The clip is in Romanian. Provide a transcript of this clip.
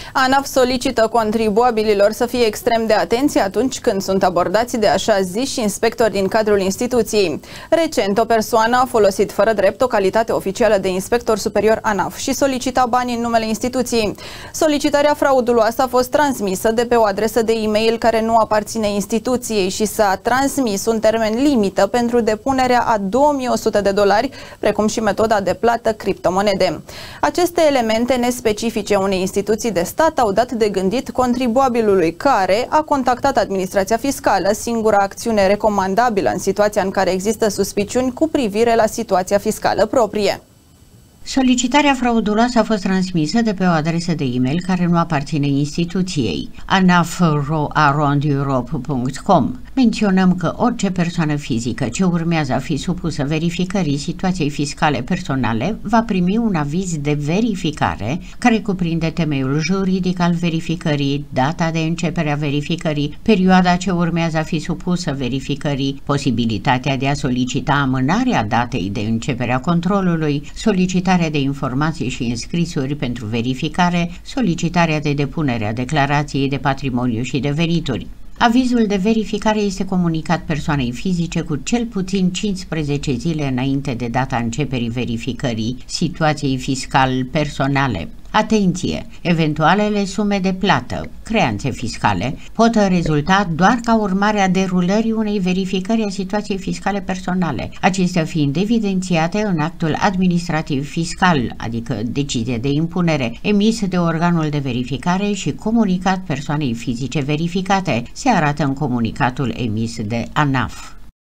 ANAF solicită contribuabililor să fie extrem de atenți atunci când sunt abordați de așa ziși inspectori din cadrul instituției. Recent, o persoană a folosit fără drept o calitate oficială de inspector superior ANAF și solicita bani în numele instituției. Solicitarea frauduloasă a fost transmisă de pe o adresă de e-mail care nu aparține instituției și s-a transmis un termen limită pentru depunerea a $2100, precum și metoda de plată criptomonede. Aceste elemente nespecifice unei instituții de stat au dat de gândit contribuabilului, care a contactat administrația fiscală, singura acțiune recomandabilă în situația în care există suspiciuni cu privire la situația fiscală proprie. Solicitarea frauduloasă a fost transmisă de pe o adresă de e-mail care nu aparține instituției, anaf@europe.com. Menționăm că orice persoană fizică ce urmează a fi supusă verificării situației fiscale personale va primi un aviz de verificare care cuprinde temeiul juridic al verificării, data de începere a verificării, perioada ce urmează a fi supusă verificării, posibilitatea de a solicita amânarea datei de începere a controlului, solicitarea de informații și înscrisuri pentru verificare, solicitarea de depunere a declarației de patrimoniu și de venituri. Avizul de verificare este comunicat persoanei fizice cu cel puțin 15 zile înainte de data începerii verificării situației fiscal personale. Atenție! Eventualele sume de plată, creanțe fiscale, pot rezulta doar ca urmare a derulării unei verificări a situației fiscale personale, acestea fiind evidențiate în actul administrativ fiscal, adică decizie de impunere, emis de organul de verificare și comunicat persoanei fizice verificate, se arată în comunicatul emis de ANAF.